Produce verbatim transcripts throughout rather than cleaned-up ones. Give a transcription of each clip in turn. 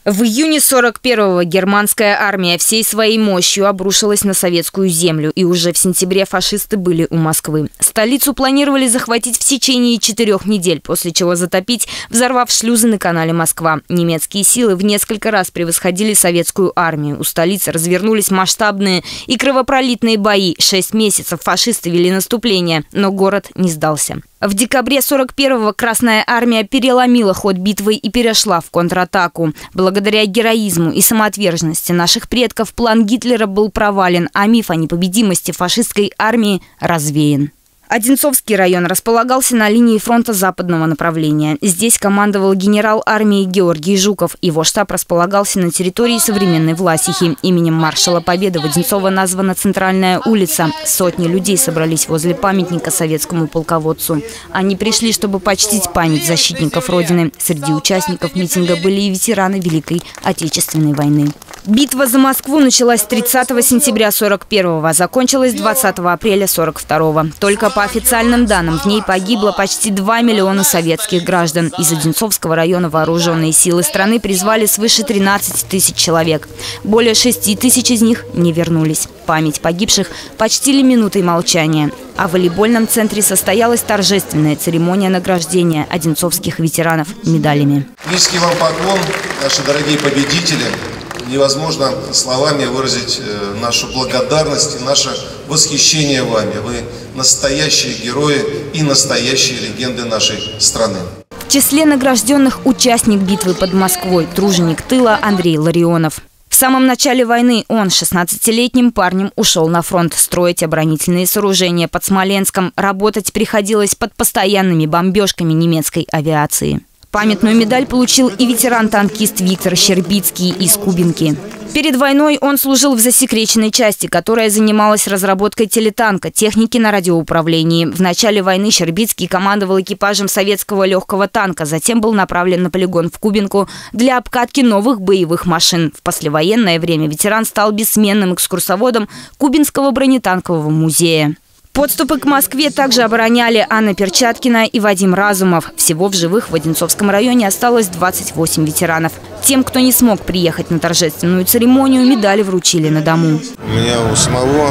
В июне сорок первого германская армия всей своей мощью обрушилась на советскую землю, и уже в сентябре фашисты были у Москвы. Столицу планировали захватить в течение четырех недель, после чего затопить, взорвав шлюзы на канале Москва. Немецкие силы в несколько раз превосходили советскую армию. У столицы развернулись масштабные и кровопролитные бои. Шесть месяцев фашисты вели наступление, но город не сдался. В декабре сорок первого Красная армия переломила ход битвы и перешла в контратаку. Благодаря героизму и самоотверженности наших предков план Гитлера был провален, а миф о непобедимости фашистской армии развеян. Одинцовский район располагался на линии фронта западного направления. Здесь командовал генерал армии Георгий Жуков. Его штаб располагался на территории современной Власихи. Именем маршала Победы в Одинцово названа центральная улица. Сотни людей собрались возле памятника советскому полководцу. Они пришли, чтобы почтить память защитников Родины. Среди участников митинга были и ветераны Великой Отечественной войны. Битва за Москву началась тридцатого сентября сорок первого, а закончилась двадцатого апреля сорок второго. Только по официальным данным в ней погибло почти два миллиона советских граждан. Из Одинцовского района вооруженные силы страны призвали свыше тринадцати тысяч человек. Более шести тысяч из них не вернулись. Память погибших почтили минутой молчания. А в волейбольном центре состоялась торжественная церемония награждения одинцовских ветеранов медалями. Низкий вам поклон, наши дорогие победители. Невозможно словами выразить нашу благодарность и наше восхищение вами. Вы настоящие герои и настоящие легенды нашей страны. В числе награжденных участник битвы под Москвой, труженик тыла Андрей Ларионов. В самом начале войны он шестнадцатилетним парнем ушел на фронт строить оборонительные сооружения под Смоленском. Работать приходилось под постоянными бомбежками немецкой авиации. Памятную медаль получил и ветеран-танкист Виктор Щербицкий из Кубинки. Перед войной он служил в засекреченной части, которая занималась разработкой телетанка, техники на радиоуправлении. В начале войны Щербицкий командовал экипажем советского легкого танка, затем был направлен на полигон в Кубинку для обкатки новых боевых машин. В послевоенное время ветеран стал бессменным экскурсоводом Кубинского бронетанкового музея. Подступы к Москве также обороняли Анна Перчаткина и Вадим Разумов. Всего в живых в Одинцовском районе осталось двадцать восемь ветеранов. Тем, кто не смог приехать на торжественную церемонию, медали вручили на дому. У меня у самого,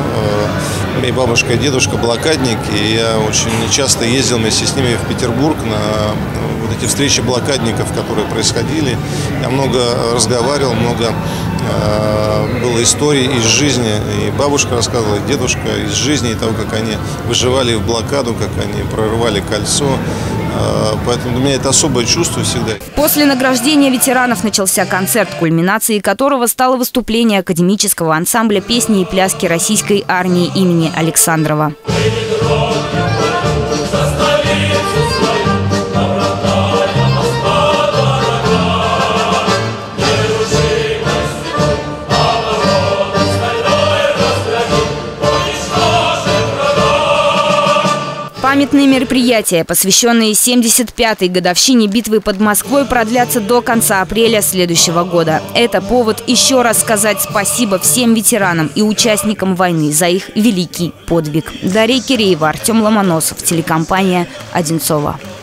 э, моей бабушка и дедушка блокадники, и я очень часто ездил вместе с ними в Петербург на вот эти встречи блокадников, которые происходили. Я много разговаривал, много э, было историй из жизни. И бабушка рассказывала, и дедушка из жизни, и того, как они выживали в блокаду, как они прорывали кольцо. Поэтому для меня это особое чувство всегда. После награждения ветеранов начался концерт, кульминацией которого стало выступление академического ансамбля песни и пляски российской армии имени Александрова. Памятные мероприятия, посвященные семьдесят пятой годовщине битвы под Москвой, продлятся до конца апреля следующего года. Это повод еще раз сказать спасибо всем ветеранам и участникам войны за их великий подвиг. Дарья Киреева, Артем Ломоносов, телекомпания «Одинцово».